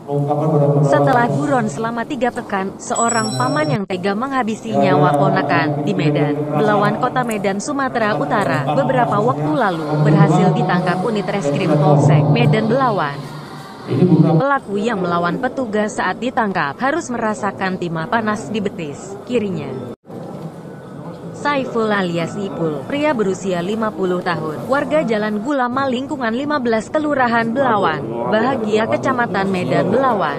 Setelah buron selama 3 pekan, seorang paman yang tega menghabisi nyawa ponakan di Medan, Belawan Kota Medan, Sumatera Utara, beberapa waktu lalu berhasil ditangkap unit reskrim Polsek Medan Belawan. Pelaku yang melawan petugas saat ditangkap harus merasakan timah panas di betis kirinya. Saiful alias Ipul, pria berusia 50 tahun, warga Jalan Gulama lingkungan 15 Kelurahan Belawan, Bahagia Kecamatan Medan Belawan.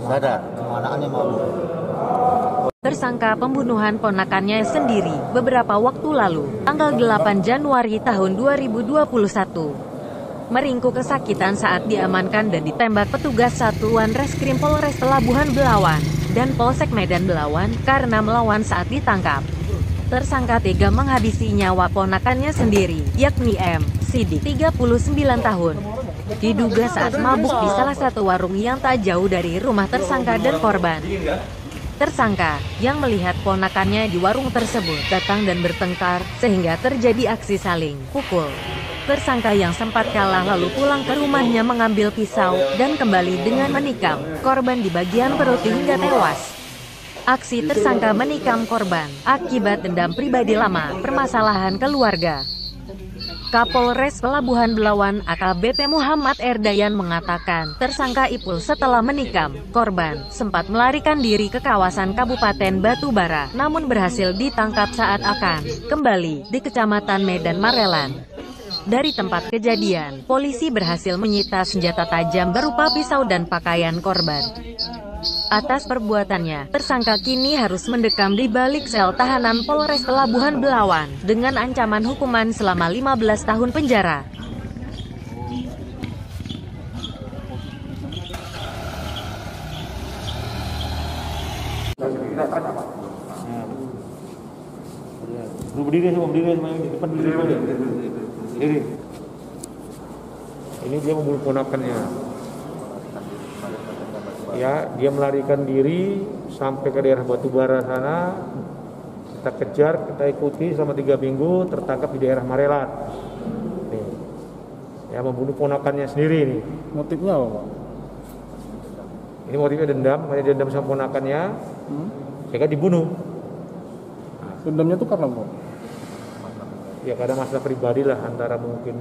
Tersangka pembunuhan ponakannya sendiri beberapa waktu lalu, tanggal 8 Januari tahun 2021. Meringkuk kesakitan saat diamankan dan ditembak petugas Satuan Reskrim Polres Pelabuhan Belawan dan Polsek Medan Belawan karena melawan saat ditangkap. Tersangka tega menghabisi nyawa ponakannya sendiri, yakni M. Sidik, 39 tahun. Diduga saat mabuk di salah satu warung yang tak jauh dari rumah tersangka dan korban. Tersangka, yang melihat ponakannya di warung tersebut, datang dan bertengkar, sehingga terjadi aksi saling pukul. Tersangka yang sempat kalah lalu pulang ke rumahnya mengambil pisau, dan kembali dengan menikam korban di bagian perut hingga tewas. Aksi tersangka menikam korban akibat dendam pribadi lama, permasalahan keluarga. Kapolres Pelabuhan Belawan AKBP Muhammad Erdayan mengatakan, tersangka Ipul setelah menikam korban sempat melarikan diri ke kawasan Kabupaten Batubara, namun berhasil ditangkap saat akan kembali di Kecamatan Medan Marelan. Dari tempat kejadian, polisi berhasil menyita senjata tajam berupa pisau dan pakaian korban. Atas perbuatannya, tersangka kini harus mendekam di balik sel tahanan Polres Pelabuhan Belawan dengan ancaman hukuman selama 15 tahun penjara. Berdiri semuanya di depan diri. Ini dia membunuh ponakannya. Ya, dia melarikan diri sampai ke daerah Batubara sana. Kita kejar, kita ikuti selama 3 minggu, tertangkap di daerah Marelan. Nih. Ya, membunuh ponakannya sendiri nih. Motifnya apa, Pak? Ini motifnya dendam, makanya dendam sama ponakannya. Sehingga dibunuh. Dendamnya itu karena apa? Ya, karena masalah pribadi lah, antara mungkin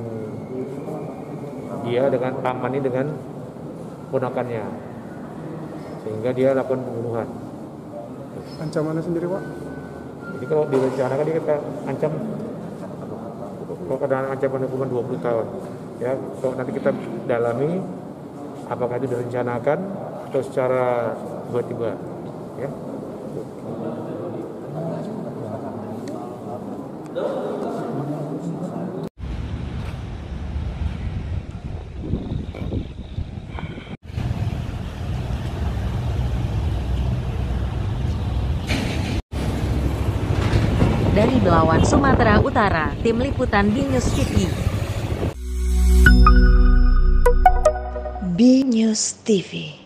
dia dengan pamannya dengan ponakannya. Sehingga dia lakukan pembunuhan. Ancamannya sendiri, Pak? Jadi kalau direncanakan dia kita ancam, kalau ada ancaman hukuman 20 tahun. Ya, kalau nanti kita dalami apakah itu direncanakan atau secara tiba-tiba. Ya. Dari Belawan, Sumatera Utara, Tim Liputan BNews TV. BNews TV.